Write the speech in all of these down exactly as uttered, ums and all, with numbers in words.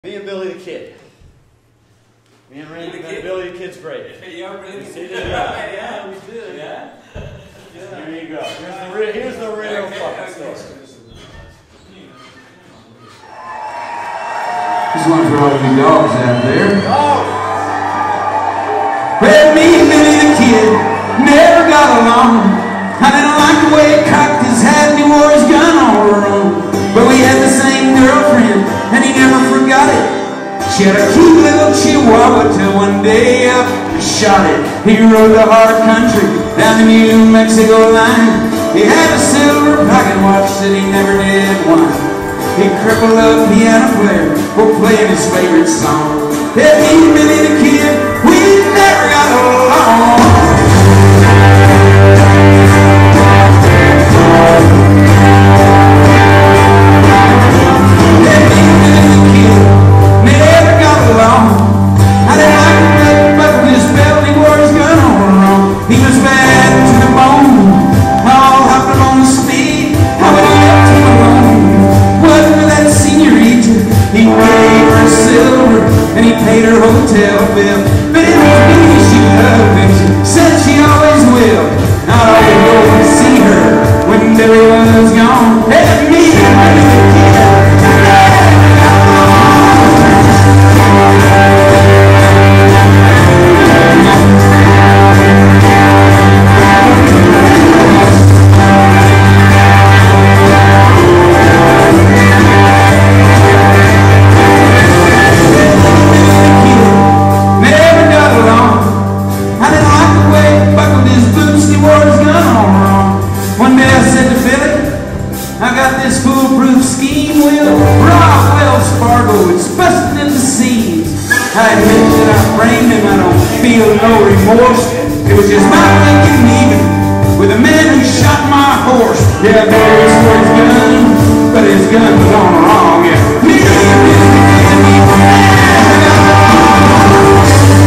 Me and Billy the Kid. Me and Randy met Billy the Kid's great. Yeah, really? See that? Yeah, yeah, we did. Yeah? Yeah. Here you go. Here's the real, here's the real fucking story. This one's for all you dogs out there. Oh! Well, me and Billy the Kid never got along. I didn't like the way he cocked his hat and he wore his gun all wrong. But we had the same girlfriend and he never forgot it. She had a cute little chihuahua till one day up he shot it. He rode the hard country down the New Mexico line. He had a silver pocket watch that he never did wind. He crippled a piano player for playing his favorite song. Yeah, me and Billy the Kid, we never got along. And he paid her hotel bill. But it was me she loved and she said she always will. I'd always go and see her when Billy was gone. Hey, me and Billy the Kid. I admit that I framed him, I don't feel no remorse. It was just my thinking even with a man who shot my horse. Yeah, there was for his gun, but his gun was on wrong. Yeah, me and Billy the Kid, we never got along.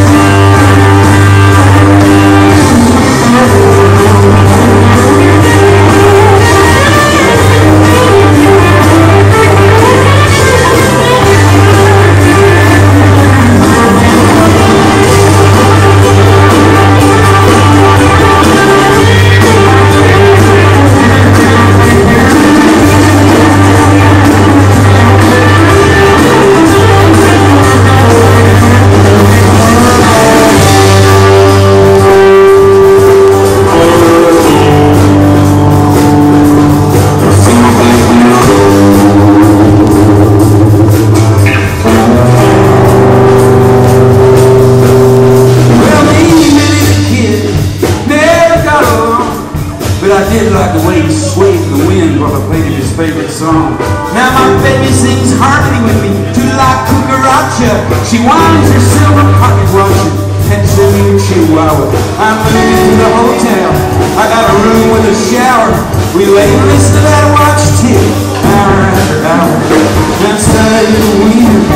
Now my baby sings harmony with me to La Cucaracha. She winds her silver pocket watch and pets the new chihuahua. I'm moving to the hotel. I got a room with a shower. We lay and listen to that watch tick hour after hour. Now study the wind.